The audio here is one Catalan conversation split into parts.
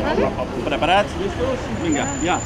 Preparats? Vinga, ja.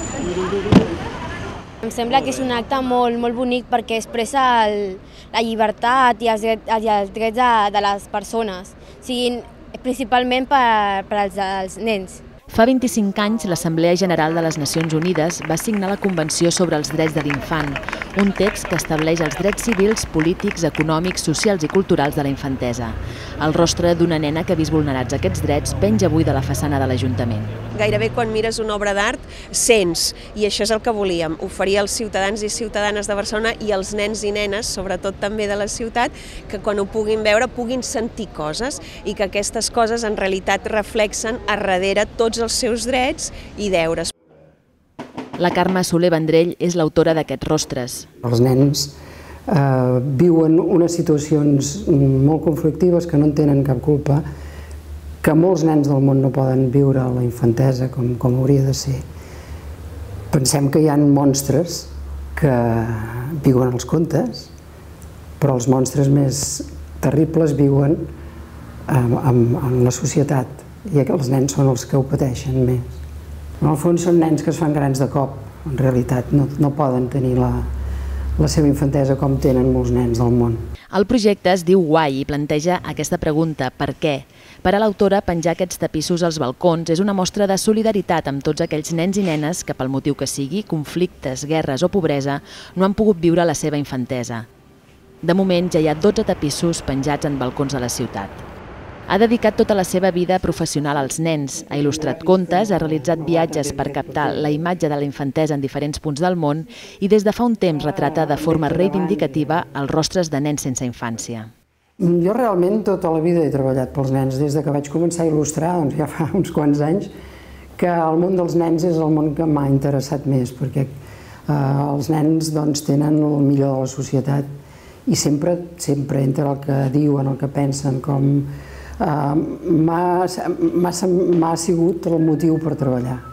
Em sembla que és un acte molt bonic perquè expressa la llibertat i els drets de les persones, principalment per als nens. Fa 25 anys, l'Assemblea General de les Nacions Unides va signar la Convenció sobre els Drets de l'Infant, un text que estableix els drets civils, polítics, econòmics, socials i culturals de la infantesa. El rostre d'una nena que ha vist vulnerats aquests drets penja avui de la façana de l'Ajuntament. Gairebé quan mires una obra d'art sents, i això és el que volíem, oferir als ciutadans i ciutadanes de Barcelona i als nens i nenes, sobretot també de la ciutat, que quan ho puguin veure puguin sentir coses i que aquestes coses en realitat reflexen a darrere tots els seus drets i deures. La Carme Soler Vendrell és l'autora d'aquests rostres. Els nens viuen unes situacions molt conflictives que no en tenen cap culpa, que molts nens del món no poden viure a la infantesa com hauria de ser. Pensem que hi ha monstres que viuen als contes, però els monstres més terribles viuen en la societat i els nens són els que ho pateixen més. En el fons són nens que es fan grans de cop, en realitat no poden tenir la seva infantesa com tenen molts nens del món. El projecte es diu Guai i planteja aquesta pregunta, per què? Per a l'autora, penjar aquests tapissos als balcons és una mostra de solidaritat amb tots aquells nens i nenes que, pel motiu que sigui, conflictes, guerres o pobresa, no han pogut viure la seva infantesa. De moment ja hi ha 12 tapissos penjats en balcons de la ciutat. Ha dedicat tota la seva vida professional als nens, ha il·lustrat contes, ha realitzat viatges per captar la imatge de la infantesa en diferents punts del món i des de fa un temps retrata de forma reivindicativa els rostres de nens sense infància. Jo realment tota la vida he treballat pels nens, des que vaig començar a il·lustrar, ja fa uns quants anys, que el món dels nens és el món que m'ha interessat més, perquè els nens tenen el millor de la societat i sempre entre el que diuen, el que pensen, m'ha sigut el motiu per treballar.